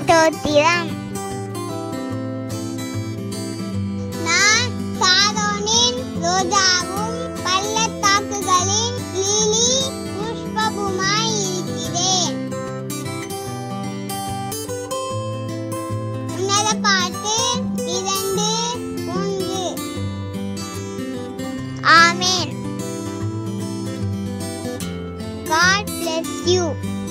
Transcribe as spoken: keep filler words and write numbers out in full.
ஸ்தோத்திரம். நான் சாரோனின் ரோஜாவும் பள்ளத்தாக்குகளின் லீலி புஷ்பமுமாய் இருக்கிறேன். உன்னத பாட்டு இரண்டு மூன்று. ஆமென். God bless you.